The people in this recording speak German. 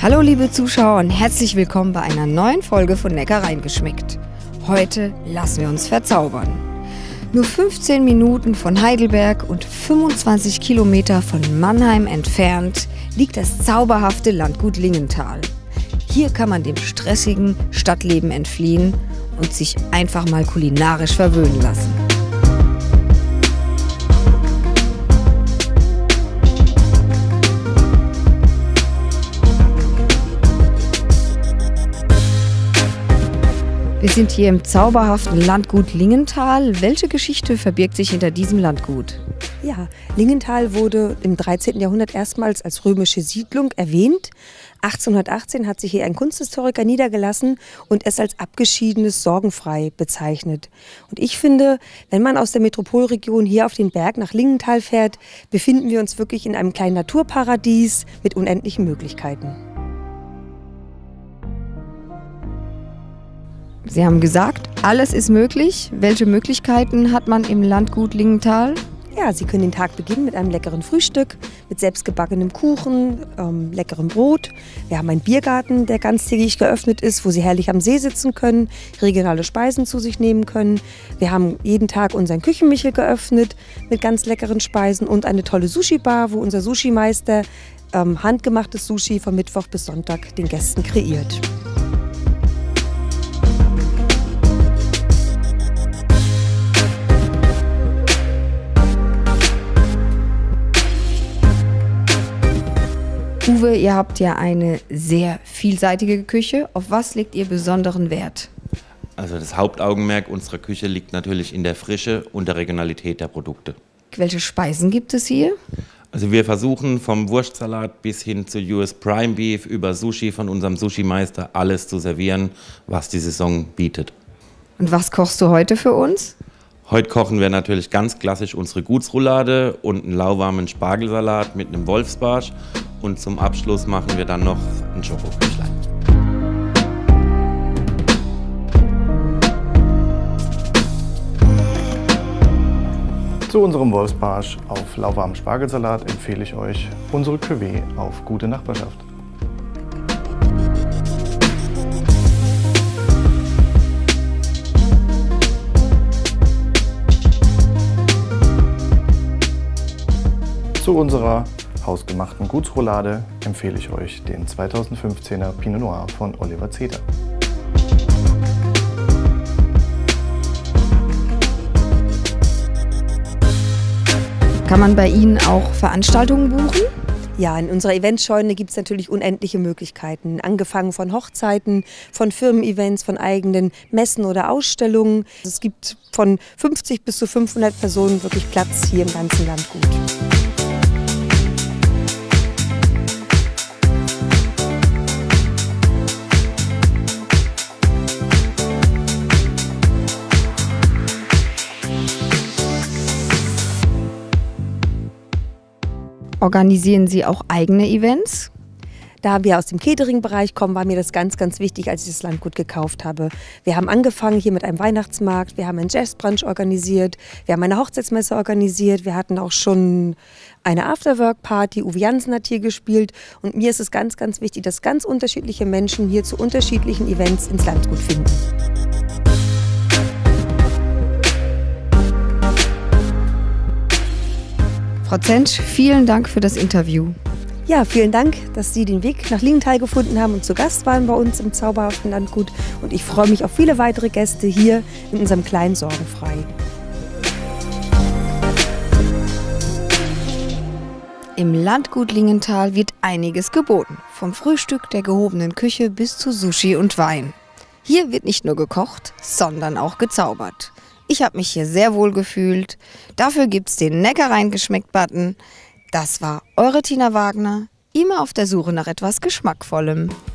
Hallo liebe Zuschauer und herzlich willkommen bei einer neuen Folge von Lecker reingeschmeckt. Heute lassen wir uns verzaubern. Nur 15 Minuten von Heidelberg und 25 Kilometer von Mannheim entfernt liegt das zauberhafte Landgut Lingenthal. Hier kann man dem stressigen Stadtleben entfliehen und sich einfach mal kulinarisch verwöhnen lassen. Wir sind hier im zauberhaften Landgut Lingenthal. Welche Geschichte verbirgt sich hinter diesem Landgut? Ja, Lingenthal wurde im 13. Jahrhundert erstmals als römische Siedlung erwähnt. 1818 hat sich hier ein Kunsthistoriker niedergelassen und es als abgeschiedenes Sorgenfrei bezeichnet. Und ich finde, wenn man aus der Metropolregion hier auf den Berg nach Lingenthal fährt, befinden wir uns wirklich in einem kleinen Naturparadies mit unendlichen Möglichkeiten. Sie haben gesagt, alles ist möglich. Welche Möglichkeiten hat man im Landgut Lingenthal? Ja, Sie können den Tag beginnen mit einem leckeren Frühstück, mit selbstgebackenem Kuchen, leckerem Brot. Wir haben einen Biergarten, der ganztägig geöffnet ist, wo Sie herrlich am See sitzen können, regionale Speisen zu sich nehmen können. Wir haben jeden Tag unseren Küchenmichel geöffnet mit ganz leckeren Speisen und eine tolle Sushi-Bar, wo unser Sushi-Meister handgemachtes Sushi von Mittwoch bis Sonntag den Gästen kreiert. Uwe, ihr habt ja eine sehr vielseitige Küche. Auf was legt ihr besonderen Wert? Also das Hauptaugenmerk unserer Küche liegt natürlich in der Frische und der Regionalität der Produkte. Welche Speisen gibt es hier? Also wir versuchen vom Wurstsalat bis hin zu US Prime Beef über Sushi von unserem Sushi-Meister alles zu servieren, was die Saison bietet. Und was kochst du heute für uns? Heute kochen wir natürlich ganz klassisch unsere Gutsroulade und einen lauwarmen Spargelsalat mit einem Wolfsbarsch. Und zum Abschluss machen wir dann noch ein Schokoküchlein. Zu unserem Wolfsbarsch auf lauwarmem Spargelsalat empfehle ich euch unsere Cuvée auf gute Nachbarschaft. Zu unserer hausgemachten Gutsroulade empfehle ich euch den 2015er Pinot Noir von Oliver Zeter. Kann man bei Ihnen auch Veranstaltungen buchen? Ja, in unserer Eventscheune gibt es natürlich unendliche Möglichkeiten. Angefangen von Hochzeiten, von Firmen-Events, von eigenen Messen oder Ausstellungen. Es gibt von 50 bis zu 500 Personen wirklich Platz hier im ganzen Landgut. Organisieren Sie auch eigene Events? Da wir aus dem Catering-Bereich kommen, war mir das ganz, ganz wichtig, als ich das Landgut gekauft habe. Wir haben angefangen hier mit einem Weihnachtsmarkt, wir haben einen Jazzbrunch organisiert, wir haben eine Hochzeitsmesse organisiert, wir hatten auch schon eine Afterwork-Party, Uwe Jansen hat hier gespielt und mir ist es ganz, ganz wichtig, dass ganz unterschiedliche Menschen hier zu unterschiedlichen Events ins Landgut finden. Frau Zentsch, vielen Dank für das Interview. Ja, vielen Dank, dass Sie den Weg nach Lingenthal gefunden haben und zu Gast waren bei uns im zauberhaften Landgut. Und ich freue mich auf viele weitere Gäste hier in unserem kleinen Sorgenfrei. Im Landgut Lingenthal wird einiges geboten. Vom Frühstück der gehobenen Küche bis zu Sushi und Wein. Hier wird nicht nur gekocht, sondern auch gezaubert. Ich habe mich hier sehr wohl gefühlt. Dafür gibt's den Lecker reingeschmeckt-Button. Das war eure Tina Wagner, immer auf der Suche nach etwas Geschmackvollem.